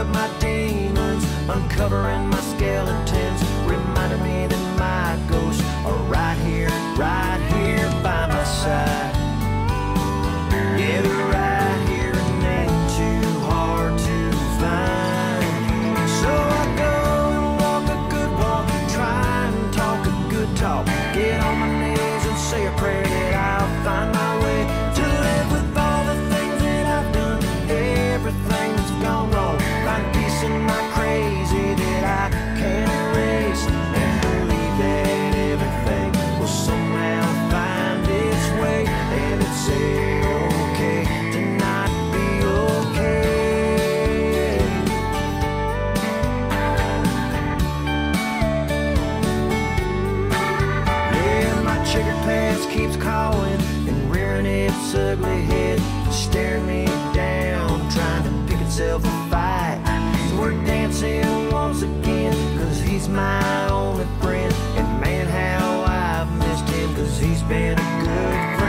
up my demons, uncovering my skeletons, reminding me that my ghosts are right here by my side. Yeah, they're right here and ain't too hard to find. So I go and walk a good walk, try and talk a good talk, get on my knees and say a prayer that I'll find my way to live with all the things that I've done, everything that's gone wrong, find peace in my crazy that I can't erase, and believe that everything will somehow find its way, and it's okay to not be okay. Yeah, my checkered past keeps calling and rearing its ugly head, staring me down, trying to pick itself a fight. So we're dancing once again, cause he's my only friend, and man how I've missed him, cause he's been a good friend.